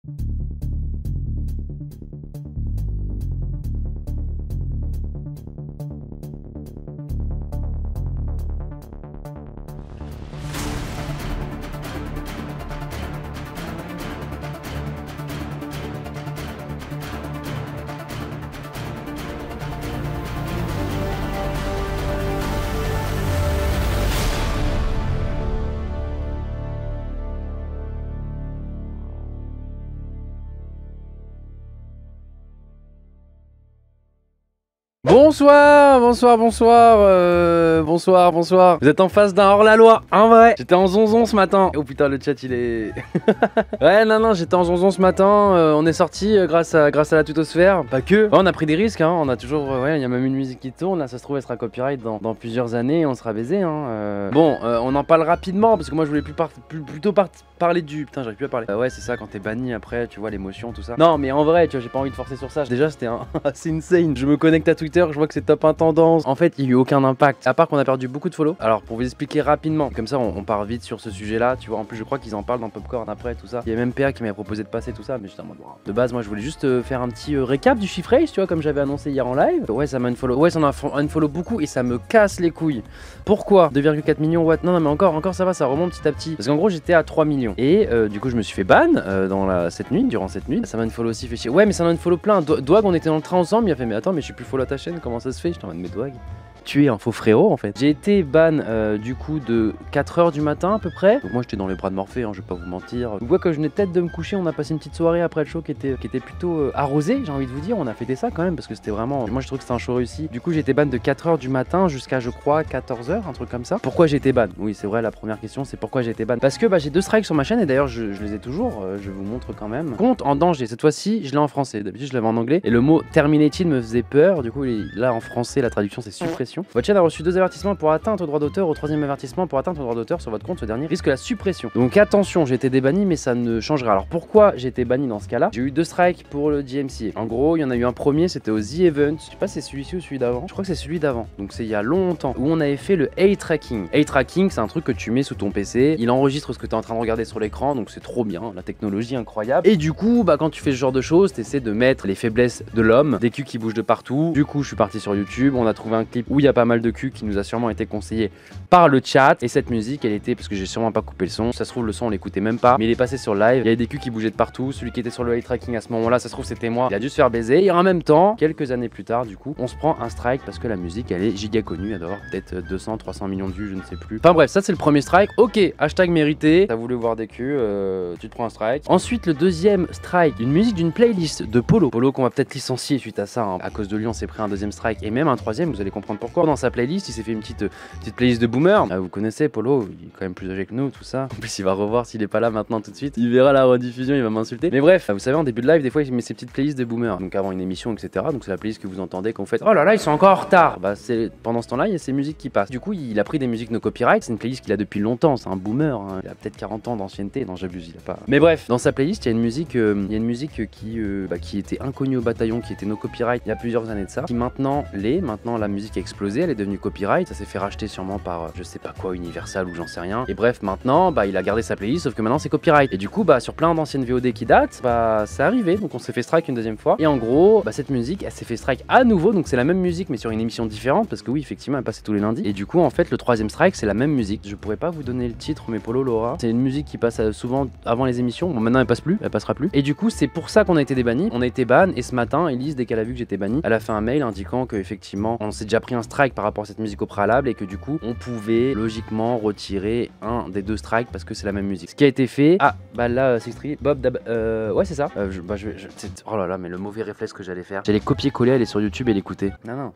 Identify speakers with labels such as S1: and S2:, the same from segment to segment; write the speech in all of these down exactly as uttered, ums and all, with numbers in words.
S1: Bonsoir, bonsoir, bonsoir, euh, bonsoir, bonsoir. Vous êtes en face d'un hors-la-loi, en vrai. J'étais en zonzon ce matin. Oh putain, le chat il est... ouais, non, non, j'étais en zonzon ce matin. Euh, on est sorti euh, grâce, à, grâce à la tutosphère. Pas que. Ouais, on a pris des risques, hein. On a toujours... Euh, ouais, il y a même une musique qui tourne. Là, ça se trouve, elle sera copyright dans, dans plusieurs années. On sera baisé, hein. Euh... Bon, euh, on en parle rapidement parce que moi, je voulais plus par... plus, plutôt par... parler du... Putain, j'arrive plus à parler. Euh, ouais, c'est ça, quand t'es banni après, tu vois, l'émotion, tout ça. Non, mais en vrai, tu vois, j'ai pas envie de forcer sur ça. Déjà, c'était un... assez insane. Je me connecte à Twitter, je vois que c'est top un tendance. En fait, il y a eu aucun impact. À part qu'on a perdu beaucoup de follow. Alors, pour vous expliquer rapidement, comme ça, on, on part vite sur ce sujet-là. Tu vois, en plus, je crois qu'ils en parlent dans Popcorn après, tout ça. Il y a même P A qui m'avait proposé de passer tout ça, mais j'étais en mode, wow. De base, moi, je voulais juste euh, faire un petit euh, récap du chiffrage, tu vois, comme j'avais annoncé hier en live. Ouais, ça m'a unfollow. Ouais, ça m'a unfollow beaucoup et ça me casse les couilles. Pourquoi deux virgule quatre millions, what? Non, non, mais encore, encore, ça va, ça remonte petit à petit. Parce qu'en gros, j'étais à trois millions. Et euh, du coup, je me suis fait ban euh, dans la... cette nuit, durant cette nuit. Ça m'a unfollow aussi fait chier. Ouais, mais ça m'a unfollow plein. Do Dwag, on était dans le train ensemble. Il a fait, mais attends, mais je suis plus follow à ta chaîne, comment ça se fait? J'étais en mode, mais Dwag, tu es un faux frérot en fait. J'ai été ban euh, du coup de quatre heures du matin à peu près. Donc moi j'étais dans les bras de Morphée, hein, je vais pas vous mentir. Vous voyez, quand je venais peut-être de me coucher, on a passé une petite soirée après le show qui était, qui était plutôt euh, arrosée, j'ai envie de vous dire. On a fêté ça quand même parce que c'était vraiment... Moi je trouve que c'était un show réussi. Du coup j'ai été ban de quatre heures du matin jusqu'à je crois quatorze heures, un truc comme ça. Pourquoi j'ai été ban? Oui c'est vrai, la première question c'est pourquoi j'ai été ban. Parce que bah, j'ai deux strikes sur ma chaîne et d'ailleurs je, je les ai toujours, euh, je vous montre quand même. Compte en danger, cette fois-ci je l'ai en français. D'habitude je l'avais en anglais et le mot terminated me faisait peur. Du coup là en français la traduction c'est suppression. Votre chaîne a reçu deux avertissement pour atteinte au droit d'auteur. Au troisième avertissement pour atteinte au droit d'auteur sur votre compte, ce dernier risque la suppression. Donc attention, j'ai été débanni mais ça ne changera. Alors pourquoi j'ai été banni dans ce cas là? J'ai eu deux strikes pour le G M C A. En gros il y en a eu un premier, c'était au The Event. Je sais pas si c'est celui-ci ou celui d'avant. Je crois que c'est celui d'avant. Donc c'est il y a longtemps où on avait fait le eye tracking. Eye tracking c'est un truc que tu mets sous ton P C. Il enregistre ce que tu es en train de regarder sur l'écran. Donc c'est trop bien, la technologie incroyable. Et du coup bah quand tu fais ce genre de choses, tu essaies de mettre les faiblesses de l'homme, des culs qui bougent de partout. Du coup je suis parti sur YouTube, on a trouvé un clip où il y a pas mal de culs qui nous a sûrement été conseillé par le chat. Et cette musique elle était, parce que j'ai sûrement pas coupé le son, ça se trouve le son on l'écoutait même pas, mais il est passé sur live, il y avait des culs qui bougeaient de partout. Celui qui était sur le eye tracking à ce moment là, ça se trouve c'était moi, il a dû se faire baiser. Et en même temps, quelques années plus tard du coup, on se prend un strike parce que la musique elle est giga connue, elle doit avoir peut-être deux cents trois cents millions de vues, je ne sais plus. Enfin bref, ça c'est le premier strike. Ok, hashtag mérité, t'as voulu voir des culs, euh, tu te prends un strike. Ensuite le deuxième strike, une musique d'une playlist de Polo Polo qu'on va peut-être licencier suite à ça, hein. À cause de lui on s'est pris un deuxième strike et même un troisième, vous allez comprendre pourquoi. Dans sa playlist il s'est fait une petite, petite playlist de boomer. Ah, vous connaissez Polo, il est quand même plus âgé que nous, tout ça. En plus il va revoir s'il est pas là maintenant tout de suite, il verra la rediffusion, il va m'insulter. Mais bref, vous savez en début de live des fois il met ses petites playlists de boomer, donc avant une émission etc. Donc c'est la playlist que vous entendez quand vous faites oh là là ils sont encore en retard. Bah c'est pendant ce temps là il y a ces musiques qui passent. Du coup il a pris des musiques no copyright, c'est une playlist qu'il a depuis longtemps, c'est un boomer, hein. Il a peut-être quarante ans d'ancienneté, non j'abuse, il a pas. Mais bref, dans sa playlist il y a une musique, euh, il y a une musique qui, euh, bah, qui était inconnue au bataillon, qui était no copyright il y a plusieurs années de ça, qui maintenant l'est. Maintenant la musique a explosé, elle est devenue copyright, ça s'est fait racheter sûrement par euh, je sais pas quoi, Universal ou j'en sais rien. Et bref maintenant bah il a gardé sa playlist sauf que maintenant c'est copyright. Et du coup bah sur plein d'anciennes V O D qui datent, bah c'est arrivé, donc on s'est fait strike une deuxième fois. Et en gros bah cette musique elle s'est fait strike à nouveau, donc c'est la même musique mais sur une émission différente parce que oui effectivement elle passait tous les lundis. Et du coup en fait le troisième strike c'est la même musique. Je pourrais pas vous donner le titre mais Polo Laura, c'est une musique qui passe souvent avant les émissions. Bon maintenant elle passe plus, elle passera plus. Et du coup c'est pour ça qu'on a été débanni. On a été ban et ce matin Elise dès qu'elle a vu que j'étais banni, elle a fait un mail indiquant que effectivement on s'est déjà pris un strike par rapport à cette musique au préalable et que du coup on pouvait logiquement retirer un des deux strikes parce que c'est la même musique. Ce qui a été fait. Ah bah là Sixtri, Bob Dab, euh, ouais c'est ça. Euh, je, bah, je, je, oh là là mais le mauvais réflexe que j'allais faire. J'allais copier-coller, aller sur YouTube et l'écouter. Non non.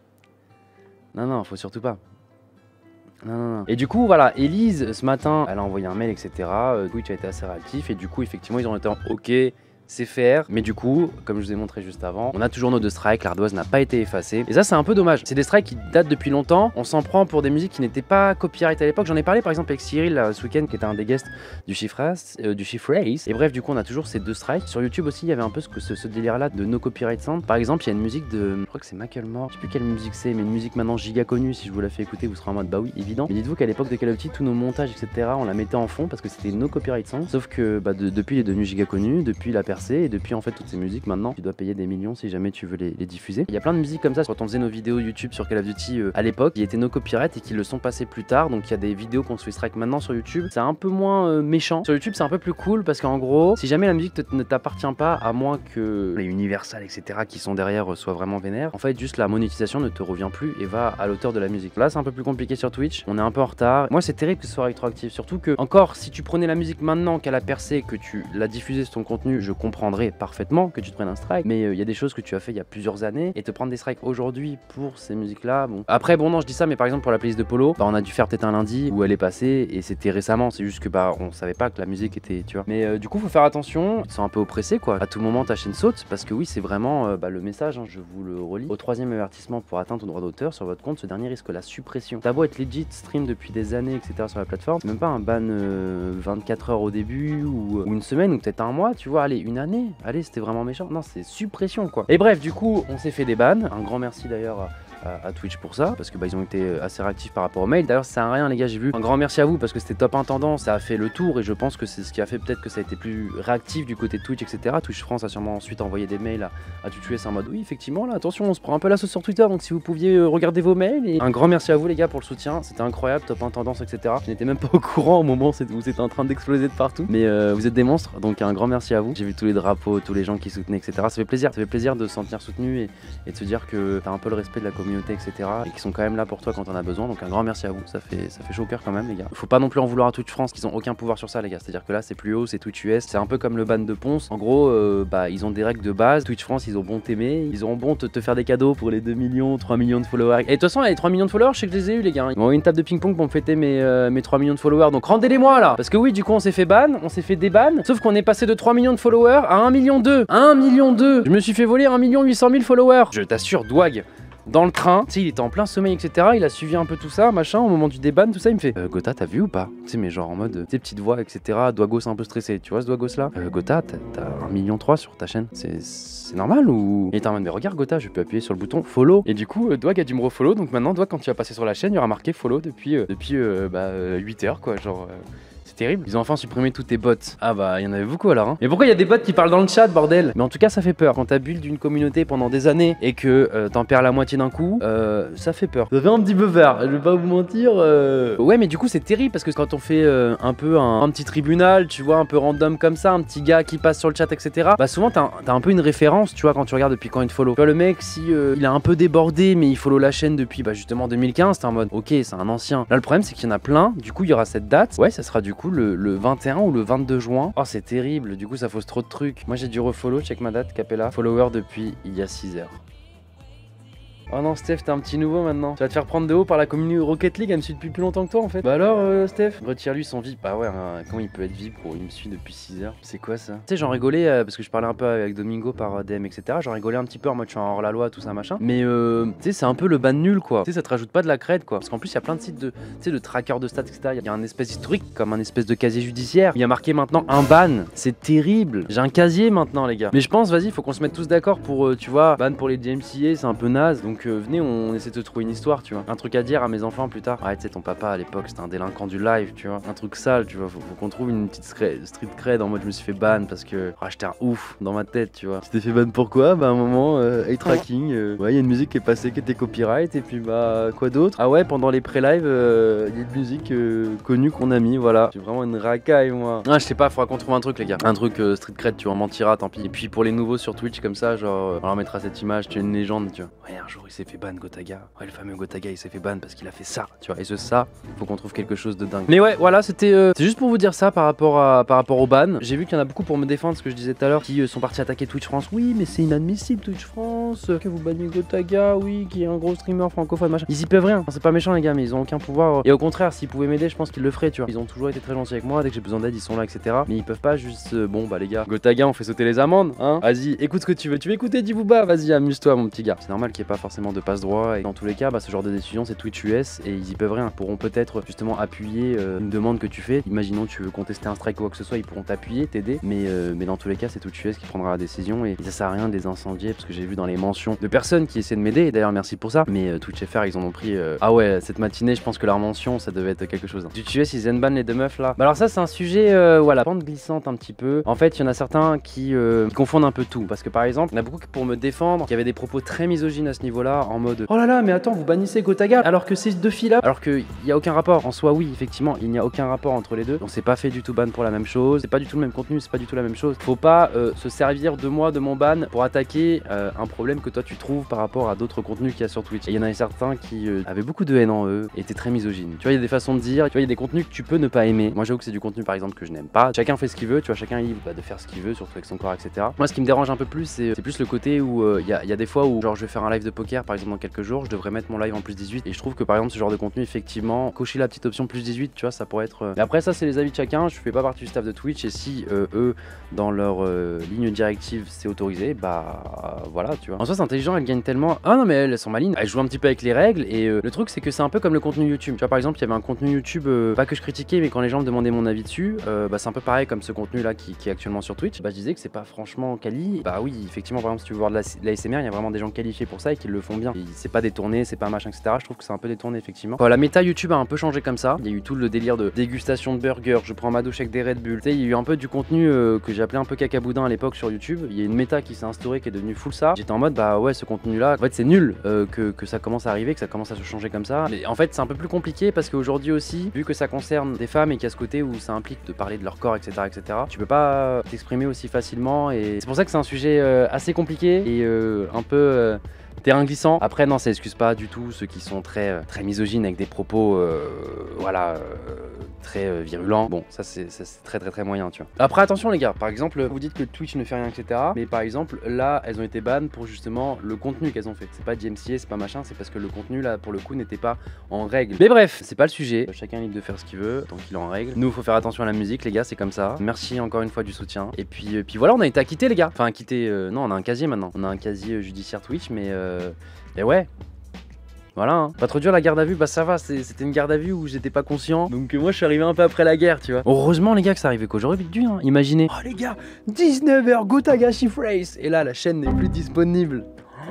S1: Non non, faut surtout pas. Non, non, non. Et du coup voilà, Elise ce matin elle a envoyé un mail etc. euh, Twitch a été assez réactif et du coup effectivement ils ont été en ok, c'est faire, mais du coup, comme je vous ai montré juste avant, on a toujours nos deux strikes, l'ardoise n'a pas été effacée. Et ça, c'est un peu dommage. C'est des strikes qui datent depuis longtemps. On s'en prend pour des musiques qui n'étaient pas copyright à l'époque. J'en ai parlé par exemple avec Cyril là, ce week-end, qui était un des guests du Chiffras, euh, du Chiffrace. Et bref, du coup, on a toujours ces deux strikes. Sur YouTube aussi, il y avait un peu ce, ce, ce délire-là de no copyright sound. Par exemple, il y a une musique de, je crois que c'est Macklemore. Je sais plus quelle musique c'est, mais une musique maintenant giga connue. Si je vous la fais écouter, vous serez en mode bah oui, évident. Mais dites-vous qu'à l'époque de Call of Duty, tous nos montages, et cetera, on la mettait en fond parce que c'était no copyright sound. Sauf que bah, de, depuis, il est devenu giga connu. Depuis, la personne percé et depuis en fait toutes ces musiques maintenant tu dois payer des millions si jamais tu veux les, les diffuser. Il y a plein de musiques comme ça quand on faisait nos vidéos YouTube sur Call of Duty euh, à l'époque qui étaient no copyright et qui le sont passés plus tard, donc il y a des vidéos qu'on se fait strike maintenant sur YouTube, c'est un peu moins euh, méchant. Sur YouTube c'est un peu plus cool parce qu'en gros si jamais la musique te, ne t'appartient pas, à moins que les Universal etc qui sont derrière euh, soient vraiment vénères, en fait juste la monétisation ne te revient plus et va à l'auteur de la musique. Là c'est un peu plus compliqué sur Twitch, on est un peu en retard. Moi c'est terrible que ce soit rétroactif, surtout que encore si tu prenais la musique maintenant qu'elle a percé, que tu l'as diffusée sur ton contenu, je comprendrais parfaitement que tu te prennes un strike, mais il euh, y a des choses que tu as fait il y a plusieurs années et te prendre des strikes aujourd'hui pour ces musiques là, bon. Après bon non je dis ça, mais par exemple pour la playlist de Polo, bah on a dû faire peut-être un lundi où elle est passée et c'était récemment, c'est juste que bah on savait pas que la musique était, tu vois. Mais euh, du coup faut faire attention, ils sont un peu oppressés quoi, à tout moment ta chaîne saute parce que oui c'est vraiment euh, bah, le message, hein, je vous le relis. Au troisième avertissement pour atteindre au droit d'auteur sur votre compte, ce dernier risque la suppression. T'as beau être legit, stream depuis des années etc sur la plateforme, c'est même pas un ban euh, vingt-quatre heures au début ou, ou une semaine ou peut-être un mois, tu vois, allez une année, allez c'était vraiment méchant, non c'est suppression quoi. Et bref du coup on s'est fait des bans, un grand merci d'ailleurs à À, à Twitch pour ça parce que bah ils ont été assez réactifs par rapport au mail. D'ailleurs ça sert à rien les gars, j'ai vu, un grand merci à vous parce que c'était top intendant, ça a fait le tour et je pense que c'est ce qui a fait peut-être que ça a été plus réactif du côté de Twitch etc. Twitch France a sûrement ensuite envoyé des mails à, à TwitchUS en mode oui effectivement là attention on se prend un peu la sauce sur Twitter, donc si vous pouviez euh, regarder vos mails. Et un grand merci à vous les gars pour le soutien, c'était incroyable, top intendance etc. Je n'étais même pas au courant au moment où c'était en train d'exploser de partout, mais euh, vous êtes des monstres, donc un grand merci à vous. J'ai vu tous les drapeaux, tous les gens qui soutenaient etc. Ça fait plaisir, ça fait plaisir de se sentir soutenu et, et de se dire que t'as un peu le respect de la communauté etc. qui sont quand même là pour toi quand on a besoin, donc un grand merci à vous, ça fait, ça fait chaud au cœur quand même les gars. Faut pas non plus en vouloir à Twitch France qu'ils ont aucun pouvoir sur ça les gars, c'est à dire que là c'est plus haut, c'est TwitchUS, c'est un peu comme le ban de Ponce, en gros euh, bah ils ont des règles de base, Twitch France ils ont bon t'aimer, ils ont bon te, te faire des cadeaux pour les deux millions, trois millions de followers, et de toute façon les trois millions de followers je sais que je les ai eu les gars, ils m'ont eu une table de ping pong pour me fêter mes, euh, mes trois millions de followers, donc rendez-les moi là, parce que oui du coup on s'est fait ban, on s'est fait déban, sauf qu'on est passé de trois millions de followers à un million deux, un million deux, je me suis fait voler un million huit cent mille followers, je t'assure Dwag dans le train, tu sais, il était en plein sommeil, et cetera. Il a suivi un peu tout ça, machin, au moment du déban, tout ça, il me fait euh, Gotha, t'as vu ou pas? Tu sais, mais genre en mode, tu sais, petite voix, et cetera. Dwagos un peu stressé, tu vois ce Dwagos là? euh, Gotha, t'as un million trois sur ta chaîne, c'est normal ou? Il était en mode, mais regarde Gotha, je peux appuyer sur le bouton follow. Et du coup, euh, Dwag a dû me refollow, donc maintenant, Dwag, quand tu vas passer sur la chaîne, il y aura marqué follow depuis, euh, depuis euh, bah, euh, huit heures, quoi, genre. Euh... C'est terrible. Ils ont enfin supprimé tous tes bots. Ah bah il y en avait beaucoup alors hein. Mais pourquoi il y a des bots qui parlent dans le chat bordel? Mais en tout cas ça fait peur. Quand t'as build d'une communauté pendant des années et que euh, t'en perds la moitié d'un coup, euh, ça fait peur. Ça fait un petit peu peur, je vais pas vous mentir. Euh... Ouais mais du coup c'est terrible parce que quand on fait euh, un peu un, un petit tribunal, tu vois, un peu random comme ça, un petit gars qui passe sur le chat etc. Bah souvent t'as un, un peu une référence, tu vois, quand tu regardes depuis quand il te follow. Tu vois le mec si euh, il a un peu débordé mais il follow la chaîne depuis bah justement deux mille quinze, t'es en mode ok c'est un ancien. Là le problème c'est qu'il y en a plein, du coup il y aura cette date. Ouais ça sera du coup le, le vingt et un ou le vingt-deux juin. Oh c'est terrible, du coup ça fausse trop de trucs. Moi j'ai dû refollow, check ma date, Capella. Follower depuis il y a six heures. Oh non Steph, t'es un petit nouveau maintenant. Tu vas te faire prendre de haut par la communauté Rocket League, elle me suit depuis plus longtemps que toi en fait. Bah alors euh, Steph, retire-lui son V I P. Bah ouais, hein, comment il peut être V I P gros, il me suit depuis six heures. C'est quoi ça? Tu sais j'en rigolais euh, parce que je parlais un peu avec Domingo par euh, D M etc. J'en rigolais un petit peu en mode je suis en hors la loi, tout ça machin. Mais euh, tu sais c'est un peu le ban nul quoi. Tu sais ça te rajoute pas de la crête quoi. Parce qu'en plus il y a plein de sites de, tu sais, de trackers de stats etc. Il y a un espèce historique comme un espèce de casier judiciaire. Il y a marqué maintenant un ban. C'est terrible. J'ai un casier maintenant les gars. Mais je pense vas-y faut qu'on se mette tous d'accord pour euh, tu vois, ban pour les D M C A c'est un peu naze. Donc euh, venez on essaie de trouver une histoire, tu vois. Un truc à dire à mes enfants plus tard. Ouais, tu sais, ton papa à l'époque c'était un délinquant du live, tu vois. Un truc sale, tu vois. Faut, faut qu'on trouve une petite street cred en mode je me suis fait ban parce que oh, j'étais un ouf dans ma tête, tu vois. Tu t'es fait ban pourquoi? Bah, à un moment, euh, eye tracking. Euh, ouais, il y a une musique qui est passée qui était copyright. Et puis, bah, quoi d'autre? Ah ouais, pendant les pré-live, il euh, y a une musique euh, connue qu'on a mis, voilà. J'ai vraiment une racaille, moi. Ah, je sais pas, faudra qu'on trouve un truc, les gars. Un truc euh, street cred, tu vois. On mentira, tant pis. Et puis, pour les nouveaux sur Twitch, comme ça, genre, on leur mettra cette image, tu es une légende, tu vois. Ouais, un jour, il s'est fait ban, Gotaga. Ouais, le fameux Gotaga il s'est fait ban parce qu'il a fait ça, tu vois. Et ce ça, faut qu'on trouve quelque chose de dingue. Mais ouais, voilà, c'était euh, c'est juste pour vous dire ça par rapport à par rapport au ban. J'ai vu qu'il y en a beaucoup pour me défendre, ce que je disais tout à l'heure, qui euh, sont partis attaquer Twitch France. Oui, mais c'est inadmissible Twitch France, euh, que vous banniez Gotaga, oui, qui est un gros streamer francophone, machin. Ils y peuvent rien. C'est pas méchant les gars, mais ils ont aucun pouvoir. Et au contraire, s'ils pouvaient m'aider, je pense qu'ils le feraient, tu vois. Ils ont toujours été très gentils avec moi. Dès que j'ai besoin d'aide, ils sont là, et cetera. Mais ils peuvent pas juste euh, bon bah les gars, Gotaga, on fait sauter les amendes, hein. Vas-y, écoute ce que tu veux. Tu veux écouter Divouba? Vas-y, amuse-toi mon petit gars. C'est normal qu'il n'y ait pas forcément forcément de passe droit. Et dans tous les cas, bah, ce genre de décision, c'est Twitch U S et ils y peuvent rien. Ils pourront peut-être justement appuyer euh, une demande que tu fais. Imaginons tu veux contester un strike ou quoi que ce soit, ils pourront t'appuyer, t'aider. Mais, euh, mais dans tous les cas, c'est Twitch U S qui prendra la décision et ça sert à rien de les incendier parce que j'ai vu dans les mentions de personnes qui essaient de m'aider. Et d'ailleurs, merci pour ça. Mais euh, Twitch F R, ils en ont pris. Euh... Ah ouais, cette matinée, je pense que leur mention, ça devait être quelque chose. Hein. Twitch U S, ils ban les deux meufs là. Bah alors ça, c'est un sujet, euh, voilà, pente glissante un petit peu. En fait, il y en a certains qui, euh, qui confondent un peu tout. Parce que par exemple, il y en a beaucoup qui, pour me défendre, qui avaient des propos très misogynes à ce niveau-là, en mode oh là là, mais attends, vous bannissez Gotaga alors que ces deux filles là, alors qu'il n'y a aucun rapport. En soi, oui, effectivement, il n'y a aucun rapport entre les deux. On s'est pas fait du tout ban pour la même chose. C'est pas du tout le même contenu, c'est pas du tout la même chose. Faut pas euh, se servir de moi, de mon ban, pour attaquer euh, un problème que toi tu trouves par rapport à d'autres contenus qu'il y a sur Twitch. Et il y en a certains qui euh, avaient beaucoup de haine en eux, et étaient très misogynes. Tu vois, il y a des façons de dire, tu vois, il y a des contenus que tu peux ne pas aimer. Moi, j'avoue que c'est du contenu par exemple que je n'aime pas. Chacun fait ce qu'il veut, tu vois, chacun est libre bah, de faire ce qu'il veut, surtout avec son corps, et cetera. Moi, ce qui me dérange un peu plus, c'est plus le côté où il euh, y, y a des fois où, genre, je vais faire un live de poker par exemple dans quelques jours, je devrais mettre mon live en plus dix-huit, et je trouve que par exemple, ce genre de contenu, effectivement, cocher la petite option plus dix-huit, tu vois, ça pourrait être. Euh... Mais après, ça, c'est les avis de chacun. Je fais pas partie du staff de Twitch, et si euh, eux, dans leur euh, ligne directive, c'est autorisé, bah euh, voilà, tu vois. En soi, c'est intelligent, elles gagnent tellement. Ah non, mais elles sont malines, elles jouent un petit peu avec les règles, et euh, le truc, c'est que c'est un peu comme le contenu YouTube. Tu vois, par exemple, il y avait un contenu YouTube, euh, pas que je critiquais, mais quand les gens me demandaient mon avis dessus, euh, bah c'est un peu pareil comme ce contenu là qui, qui est actuellement sur Twitch. Bah je disais que c'est pas franchement quali. Bah oui, effectivement, par exemple, si tu veux voir de la, de la A S M R, il y a vraiment des gens qualifiés pour ça et qui le font bien. C'est pas détourné, c'est pas un machin, et cetera. Je trouve que c'est un peu détourné, effectivement. Quand la méta YouTube a un peu changé comme ça, il y a eu tout le délire de dégustation de burgers, je prends ma douche avec des Red Bull. Tu sais, il y a eu un peu du contenu euh, que j'ai appelé un peu cacaboudin à l'époque sur YouTube. Il y a une méta qui s'est instaurée qui est devenue full ça. J'étais en mode bah ouais, ce contenu là, en fait, c'est nul euh, que, que ça commence à arriver, que ça commence à se changer comme ça. Mais en fait, c'est un peu plus compliqué parce qu'aujourd'hui aussi, vu que ça concerne des femmes et qu'il y a ce côté où ça implique de parler de leur corps, et cetera, et cetera. Tu peux pas t'exprimer aussi facilement et c'est pour ça que c'est un sujet euh, assez compliqué et euh, un peu euh, terrain glissant. Après non, ça excuse pas du tout ceux qui sont très euh, très misogynes avec des propos euh, voilà euh, très euh, virulents. Bon, ça c'est très très très moyen, tu vois. Après attention les gars, par exemple vous dites que Twitch ne fait rien, et cetera. Mais par exemple là, elles ont été ban pour justement le contenu qu'elles ont fait. C'est pas D M C A, c'est pas machin, c'est parce que le contenu là pour le coup n'était pas en règle. Mais bref, c'est pas le sujet. Chacun est libre de faire ce qu'il veut tant qu'il est en règle. Nous, faut faire attention à la musique les gars, c'est comme ça. Merci encore une fois du soutien. Et puis, euh, puis voilà, on a été acquittés les gars. Enfin acquittés, euh, non, on a un casier maintenant. On a un casier judiciaire Twitch, mais euh, et ouais. Voilà, hein. Pas trop dur la garde à vue, bah ça va, c'était une garde à vue où j'étais pas conscient. Donc euh, moi je suis arrivé un peu après la guerre, tu vois. Heureusement les gars que ça arrivait qu'aujourd'hui, vite hein. Imaginez. Oh les gars, dix-neuf heures Gotaga Phrase. Et là la chaîne n'est plus disponible.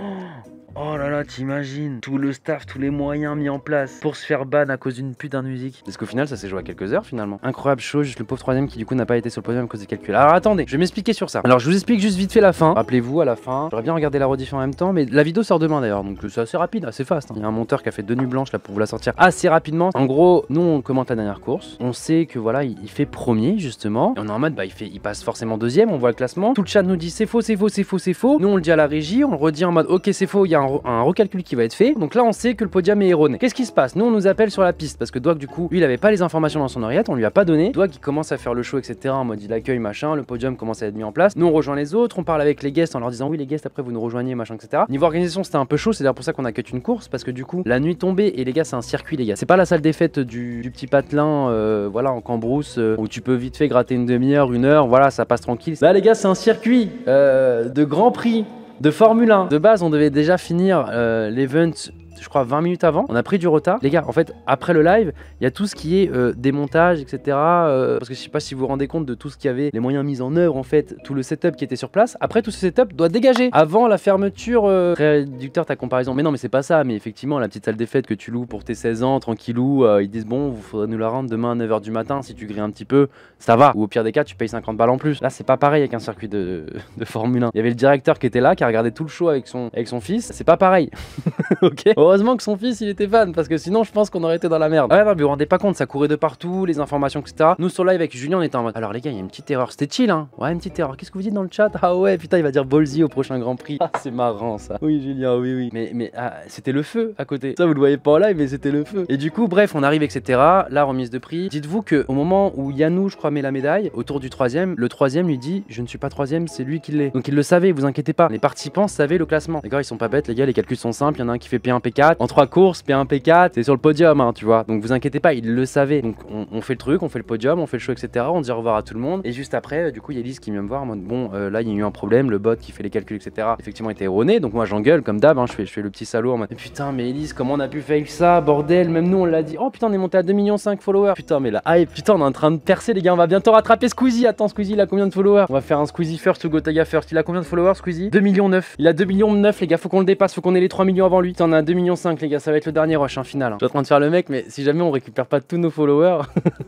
S1: Oh là là, t'imagines tout le staff, tous les moyens mis en place pour se faire ban à cause d'une putain de musique. Parce qu'au final, ça s'est joué à quelques heures finalement. Incroyable chose, juste le pauvre troisième qui du coup n'a pas été sur le podium à cause des calculs. Alors attendez, je vais m'expliquer sur ça. Alors je vous explique juste vite fait la fin. Rappelez-vous à la fin, j'aurais bien regardé la rediff en même temps, mais la vidéo sort demain d'ailleurs, donc c'est assez rapide, assez fast. Hein. Il y a un monteur qui a fait deux nuits blanches là pour vous la sortir assez rapidement. En gros, nous on commente la dernière course, on sait que voilà, il, il fait premier justement, et on est en mode bah il fait, il passe forcément deuxième, on voit le classement. Tout le chat nous dit c'est faux, c'est faux, c'est faux, c'est faux. Nous on le dit à la régie, on le redit en mode ok c'est faux, il y a un, un recalcul qui va être fait. Donc là on sait que le podium est erroné. Qu'est-ce qui se passe? Nous on nous appelle sur la piste parce que Dwag du coup lui il avait pas les informations dans son oreillette, on lui a pas donné. Dwag il commence à faire le show etc en mode il accueille machin, le podium commence à être mis en place. Nous on rejoint les autres, on parle avec les guests en leur disant oui les guests après vous nous rejoignez machin etc. Niveau organisation c'était un peu chaud, c'est d'ailleurs pour ça qu'on a cut une course parce que du coup la nuit tombée et les gars c'est un circuit les gars. C'est pas la salle des fêtes du, du petit patelin euh, voilà en cambrousse euh, où tu peux vite fait gratter une demi-heure, une heure, voilà ça passe tranquille. Là les gars c'est un circuit euh, de Grand Prix de Formule un. De base, on devait déjà finir euh, l'event, je crois, vingt minutes avant. On a pris du retard. Les gars, en fait, après le live, il y a tout ce qui est euh, démontage, et cetera. Euh, parce que je sais pas si vous vous rendez compte de tout ce qu'il y avait, les moyens mis en œuvre, en fait, tout le setup qui était sur place. Après, tout ce setup doit dégager avant la fermeture. Euh, réducteur ta comparaison. Mais non, mais c'est pas ça. Mais effectivement, la petite salle des fêtes que tu loues pour tes seize ans, tranquillou, euh, ils disent bon, vous faudrait nous la rendre demain à neuf heures du matin. Si tu grilles un petit peu, ça va. Ou au pire des cas, tu payes cinquante balles en plus. Là, c'est pas pareil avec un circuit de, de Formule un. Il y avait le directeur qui était là, qui a regardé tout le show avec son, avec son fils. C'est pas pareil. Ok. Heureusement que son fils il était fan parce que sinon je pense qu'on aurait été dans la merde. Ouais, non, mais vous vous rendez pas compte, ça courait de partout, les informations, et cetera. Nous sur live avec Julien, on était en mode alors les gars, il y a une petite erreur. C'était chill, hein. Ouais, une petite erreur. Qu'est-ce que vous dites dans le chat? Ah ouais, putain, il va dire Bolzy au prochain Grand Prix. Ah, c'est marrant ça. Oui, Julien, oui, oui. Mais, mais ah, c'était le feu à côté. Ça, vous le voyez pas en live, mais c'était le feu. Et du coup, bref, on arrive, et cetera. La remise de prix. Dites-vous que au moment où Yannou, je crois, met la médaille, autour du troisième, le troisième lui dit je ne suis pas troisième, c'est lui qui l'est. Donc il le savait, vous inquiétez pas. Les participants savaient le classement. D'accord, ils sont pas bêtes, les gars, les calculs sont simples. Il y en a un qui fait P un, P quatre. quatre. En trois courses, P un, P quatre, c'est sur le podium, hein, tu vois. Donc vous inquiétez pas, il le savait. Donc on, on fait le truc, on fait le podium, on fait le show, et cetera. On dit au revoir à tout le monde. Et juste après, du coup, il y a Elise qui vient me voir en mode bon, euh, là, il y a eu un problème, le bot qui fait les calculs, et cetera. Effectivement, était erroné. Donc moi, j'engueule comme d'hab, hein, je, fais, je fais le petit salaud en mode putain, mais Elise, comment on a pu faire ça, bordel? Même nous, on l'a dit. Oh putain, on est monté à deux virgule cinq millions followers. Putain, mais là, ah, putain, on est en train de percer, les gars. On va bientôt rattraper Squeezie. Attends, Squeezie, il a combien de followers? On va faire un Squeezie first ou Gotaga first. Il a combien de followers, Squeezie? deux virgule neuf. Il a deux virgule neuf, les gars. Faut qu'on le dépasse. Faut qu'on ait les trois millions avant lui. T'en as deux virgule cinq, les gars. Ça va être le dernier rush, hein, final. Hein. Je suis en train de faire le mec, mais si jamais on récupère pas tous nos followers,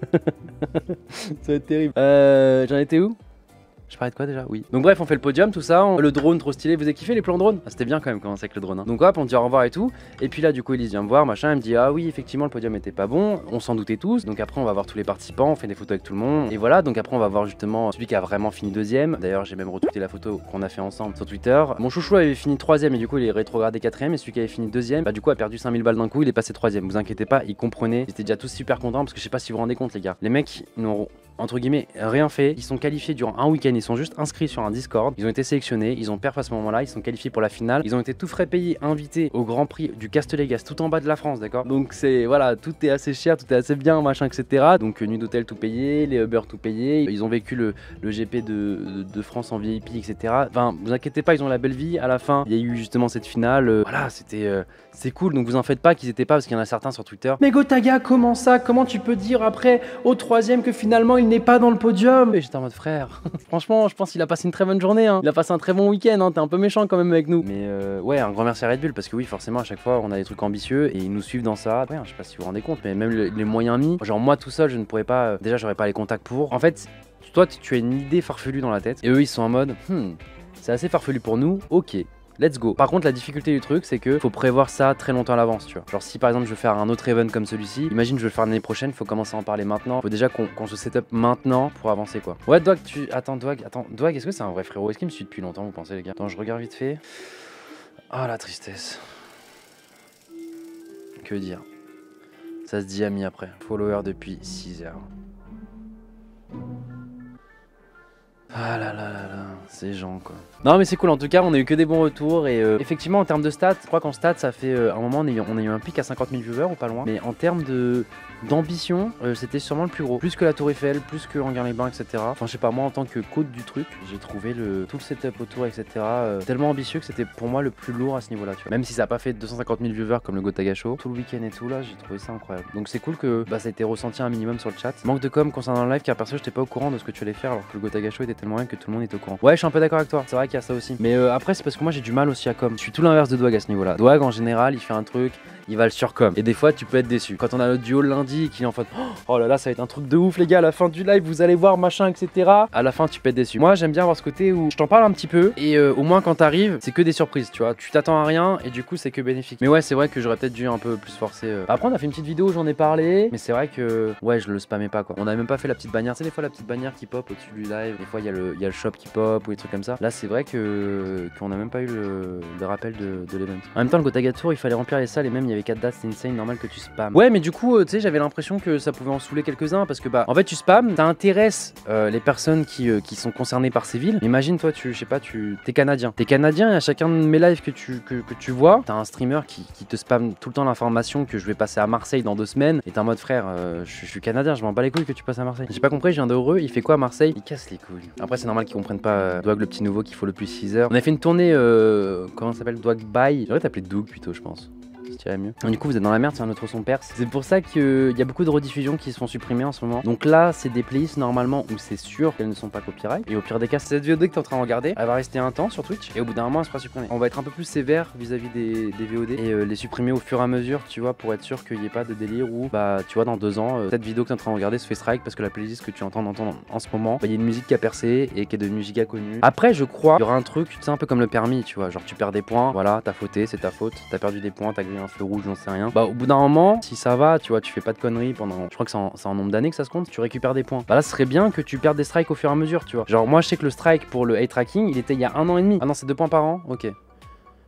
S1: ça va être terrible. Euh, J'en étais où? Je parlais de quoi déjà? Oui. Donc bref, on fait le podium, tout ça. On... Le drone trop stylé. Vous avez kiffé les plans drone? Ah, c'était bien quand même commencer avec le drone. Hein. Donc hop, on dit au revoir et tout. Et puis là, du coup, Elise vient me voir, machin. Elle me dit ah oui, effectivement, le podium était pas bon. On s'en doutait tous. Donc après, on va voir tous les participants. On fait des photos avec tout le monde. Et voilà. Donc après, on va voir justement celui qui a vraiment fini deuxième. D'ailleurs, j'ai même retweeté la photo qu'on a fait ensemble sur Twitter. Mon chouchou avait fini troisième et du coup, il est rétrogradé quatrième. Et celui qui avait fini deuxième, bah du coup, a perdu cinq mille balles d'un coup. Il est passé troisième. Vous inquiétez pas, ils comprenaient. Ils étaient déjà tous super contents parce que je sais pas si vous vous rendez compte, les gars. Les mecs n'ont entre guillemets rien fait. Ils sont qualifiés durant un week-end. Ils sont juste inscrits sur un Discord. Ils ont été sélectionnés. Ils ont perf à ce moment-là. Ils sont qualifiés pour la finale. Ils ont été tout frais payés, invités au Grand Prix du Castelégas, tout en bas de la France, d'accord. Donc c'est voilà, tout est assez cher, tout est assez bien, machin, et cetera. Donc nuit d'hôtel tout payé, les Uber tout payé. Ils ont vécu le, le G P de, de, de France en V I P, et cetera. Enfin, vous inquiétez pas, ils ont la belle vie. À la fin, il y a eu justement cette finale. Euh, voilà, c'était euh, c'est cool. Donc vous en faites pas qu'ils étaient pas, parce qu'il y en a certains sur Twitter. Mais Gotaga, comment ça? Comment tu peux dire après au troisième que finalement il n'est pas dans le podium? Et j'étais en mode frère. Franchement, je pense qu'il a passé une très bonne journée. Hein. Il a passé un très bon week-end. Hein. T'es un peu méchant quand même avec nous. Mais euh, ouais, un grand merci à Red Bull parce que oui, forcément, à chaque fois, on a des trucs ambitieux et ils nous suivent dans ça. Ouais, je sais pas si vous vous rendez compte, mais même le, les moyens mis. Genre moi tout seul, je ne pourrais pas. Euh, déjà, j'aurais pas les contacts pour. En fait, toi, tu as une idée farfelue dans la tête et eux, ils sont en mode, hmm, c'est assez farfelu pour nous. Ok. Let's go. Par contre, la difficulté du truc, c'est que faut prévoir ça très longtemps à l'avance, tu vois. Genre, si par exemple je veux faire un autre event comme celui-ci, imagine je veux le faire l'année prochaine, il faut commencer à en parler maintenant. Faut déjà qu'on qu'on se set up maintenant pour avancer, quoi. Ouais, Dwag, tu. Attends, Dwag, attends, Dwag, est-ce que c'est un vrai frérot? Est-ce qu'il me suit depuis longtemps, vous pensez, les gars? Attends, je regarde vite fait. Ah, la tristesse. Que dire? Ça se dit ami après. Follower depuis six heures. Ah là là là là, ces gens quoi. Non mais c'est cool, en tout cas on a eu que des bons retours et euh, effectivement en termes de stats, je crois qu'en stats ça fait euh, un moment on a, eu, on a eu un pic à cinquante mille viewers ou pas loin. Mais en termes de d'ambition, euh, c'était sûrement le plus gros. Plus que la Tour Eiffel, plus que Anguin-les-Bains, et cetera. Enfin je sais pas, moi en tant que coach du truc, j'ai trouvé le, tout le setup autour, et cetera. Euh, tellement ambitieux que c'était pour moi le plus lourd à ce niveau là, tu vois. Même si ça a pas fait deux cent cinquante mille viewers comme le Gotaga Show, tout le week-end et tout là, j'ai trouvé ça incroyable. Donc c'est cool que bah, ça a été ressenti un minimum sur le chat. Manque de com concernant le live car perso j'étais pas au courant de ce que tu allais faire alors que le Gotaga Show était tellement bien que tout le monde était au courant. Ouais, je suis un peu d'accord avec toi, c'est vrai qu'il y a ça aussi. Mais euh, après c'est parce que moi j'ai du mal aussi à com. Je suis tout l'inverse de Dwag à ce niveau là. Dwag en général il fait un truc, il va le surcom. Et des fois tu peux être déçu. Quand on a le duo lundi qui est en fait oh là là ça va être un truc de ouf les gars, à la fin du live vous allez voir machin et cetera. À la fin tu peux être déçu. Moi j'aime bien avoir ce côté où je t'en parle un petit peu et euh, au moins quand t'arrives c'est que des surprises, tu vois. Tu t'attends à rien et du coup c'est que bénéfique. Mais ouais c'est vrai que j'aurais peut-être dû un peu plus forcer. Euh. Après on a fait une petite vidéo où j'en ai parlé, mais c'est vrai que ouais je le spammais pas quoi. On a même pas fait la petite bannière. Tu sais des fois la petite bannière qui pop au-dessus du live. Des fois il y a le il y a le shop qui pop ou des trucs comme ça. Là c'est vrai que qu'on a même pas eu le, le rappel de, de l'event. En même temps le Gotaga Tour il fallait remplir les salles et même il y avait quatre dates, c'est insane, normal que tu spam. Ouais mais du coup euh, tu sais j'avais l'impression que ça pouvait en saouler quelques-uns parce que bah en fait tu spam, t'intéresses euh, les personnes qui, euh, qui sont concernées par ces villes. Imagine toi tu je sais pas tu t'es canadien. T'es canadien et à chacun de mes lives que tu, que, que tu vois, t'as un streamer qui, qui te spam tout le temps l'information que je vais passer à Marseille dans deux semaines et t'es en mode frère euh, je, je suis canadien, je m'en bats les couilles que tu passes à Marseille. J'ai pas compris, je viens d'Heureux, il fait quoi à Marseille? Il casse les couilles. Après c'est normal qu'ils comprennent pas euh, Dwag le petit nouveau qu'il faut le plus six heures. On a fait une tournée euh, comment ça s'appelle, Dwag By. J'aurais t'appeler Doug plutôt je pense. Mieux. Du coup vous êtes dans la merde, c'est un autre son perse. C'est pour ça qu'il y a beaucoup de rediffusions qui se font supprimer en ce moment. Donc là c'est des playlists normalement où c'est sûr qu'elles ne sont pas copyright. Et au pire des cas cette vidéo que t'es en train de regarder, elle va rester un temps sur Twitch et au bout d'un moment elle sera supprimée. On va être un peu plus sévère vis-à-vis des, des V O D et euh, les supprimer au fur et à mesure, tu vois, pour être sûr qu'il n'y ait pas de délire où bah tu vois dans deux ans euh, cette vidéo que t'es en train de regarder se fait strike parce que la playlist que tu entends entendre en ce moment, il bah, y a une musique qui a percé et qui est devenue giga connue. Après je crois il y aura un truc, c'est un peu comme le permis, tu vois, genre tu perds des points, voilà, t'as fauté, c'est ta faute, t'as perdu des points, t'as grillé un feu rouge, j'en sais rien. Bah au bout d'un moment, si ça va, tu vois, tu fais pas de conneries pendant, je crois que c'est en, en nombre d'années que ça se compte, tu récupères des points. Bah là, ce serait bien que tu perdes des strikes au fur et à mesure, tu vois. Genre moi, je sais que le strike pour le eye tracking, il était il y a un an et demi. Ah non, c'est deux points par an. Ok.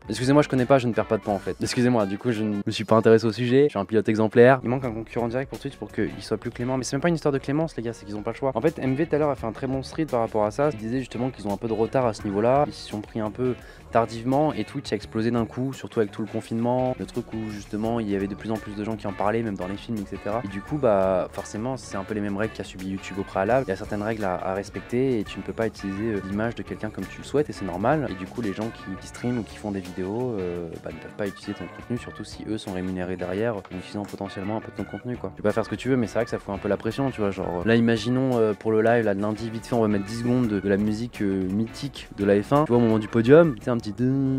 S1: Excusez-moi, je connais pas, je ne perds pas de temps en fait. Excusez-moi, du coup, je ne me suis pas intéressé au sujet. Je suis un pilote exemplaire. Il manque un concurrent direct pour Twitch pour qu'il soit plus clément. Mais c'est même pas une histoire de clémence, les gars, c'est qu'ils ont pas le choix. En fait, M V tout à l'heure a fait un très bon street par rapport à ça. Il disait justement qu'ils ont un peu de retard à ce niveau-là. Ils s'y sont pris un peu tardivement et Twitch a explosé d'un coup, surtout avec tout le confinement, le truc où justement il y avait de plus en plus de gens qui en parlaient, même dans les films, et cetera. Et du coup, bah forcément, c'est un peu les mêmes règles qu'a subi YouTube au préalable. Il y a certaines règles à, à respecter et tu ne peux pas utiliser euh, l'image de quelqu'un comme tu le souhaites et c'est normal. Et du coup, les gens qui, qui streament ou qui font des vidéos euh, bah, ne peuvent pas utiliser ton contenu, surtout si eux sont rémunérés derrière en utilisant potentiellement un peu de ton contenu, quoi. Tu peux pas faire ce que tu veux, mais c'est vrai que ça fout un peu la pression, tu vois. Genre là, imaginons euh, pour le live, là de lundi, vite fait, on va mettre dix secondes de, de la musique euh, mythique de la F un. Tu vois, au moment du podium, tu sais, un petit.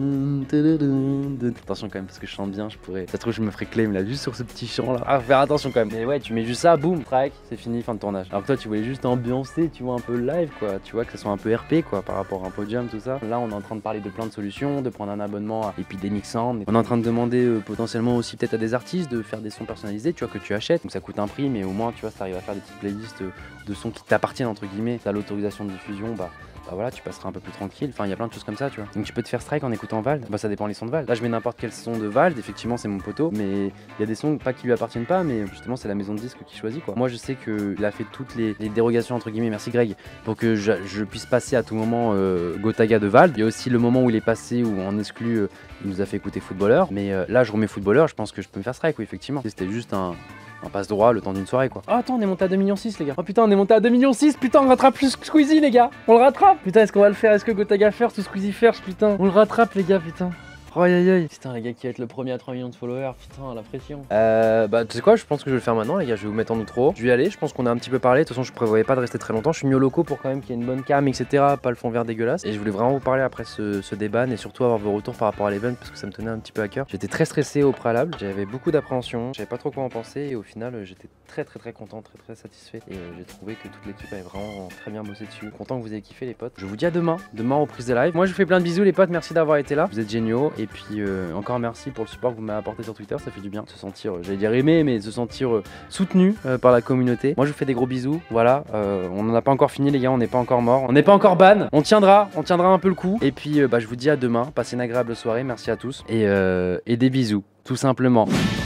S1: Attention quand même, parce que je chante bien, je pourrais. Ça se trouve, je me ferais claim là, juste sur ce petit chant là. Ah, faut faire attention quand même. Mais ouais, tu mets juste ça, boum, track, c'est fini, fin de tournage. Alors que toi, tu voulais juste ambiancer, tu vois, un peu live quoi. Tu vois, que ça soit un peu R P quoi, par rapport à un podium, tout ça. Là, on est en train de parler de plein de solutions, de prendre un abonnement à Epidemic Sound. On est en train de demander euh, potentiellement aussi peut-être à des artistes de faire des sons personnalisés, tu vois, que tu achètes. Donc ça coûte un prix, mais au moins, tu vois, si t'arrives à faire des petites playlists de sons qui t'appartiennent entre guillemets, t'as l'autorisation de diffusion, bah. Bah voilà, tu passeras un peu plus tranquille. Enfin, il y a plein de choses comme ça, tu vois. Donc tu peux te faire strike en écoutant Vald. Bah ça dépend les sons de Vald. Là, je mets n'importe quel son de Vald. Effectivement, c'est mon poteau. Mais il y a des sons pas qui lui appartiennent pas, mais justement, c'est la maison de disques qui choisit quoi. Moi, je sais qu'il a fait toutes les, les dérogations entre guillemets. Merci Greg, pour que je, je puisse passer à tout moment euh, Gotaga de Vald. Il y a aussi le moment où il est passé où en exclu, euh, il nous a fait écouter Footballeur. Mais euh, là, je remets Footballeur. Je pense que je peux me faire strike, oui, effectivement. C'était juste un un passe droit le temps d'une soirée quoi. Oh attends, on est monté à deux virgule six millions les gars. Oh putain, on est monté à deux virgule six millions. Putain, on rattrape plus Squeezie les gars. On le rattrape. Putain, est-ce qu'on va le faire? Est-ce que Gotaga first ou Squeezie first? Putain, on le rattrape les gars, putain. Oh aïe aïe aïe. Putain les gars, qui va être le premier à trois millions de followers? Putain, la pression. Euh bah tu sais quoi, je pense que je vais le faire maintenant les gars. Je vais vous mettre en outro. Je vais y aller, je pense qu'on a un petit peu parlé. De toute façon, je prévoyais pas de rester très longtemps. Je suis mis au locaux pour quand même qu'il y ait une bonne cam, etc. Pas le fond vert dégueulasse. Et je voulais vraiment vous parler après ce, ce débat et surtout avoir vos retours par rapport à l'event parce que ça me tenait un petit peu à cœur. J'étais très stressé au préalable, j'avais beaucoup d'appréhension, je savais pas trop quoi en penser et au final j'étais très très très content, très très satisfait et euh, j'ai trouvé que toute l'équipe avait vraiment très bien bossé dessus. Content que vous ayez kiffé les potes. Je vous dis à demain, demain aux prises de live. Moi je vous fais plein de bisous les potes, merci d'avoir été là. Vous êtes géniaux et puis euh, encore merci pour le support que vous m'avez apporté sur Twitter, ça fait du bien de se sentir, euh, j'allais dire aimé, mais de se sentir euh, soutenu euh, par la communauté. Moi je vous fais des gros bisous, voilà, euh, on n'en a pas encore fini les gars, on n'est pas encore mort, on n'est pas encore ban, on tiendra, on tiendra un peu le coup. Et puis euh, bah, je vous dis à demain, passez une agréable soirée, merci à tous et, euh, et des bisous, tout simplement.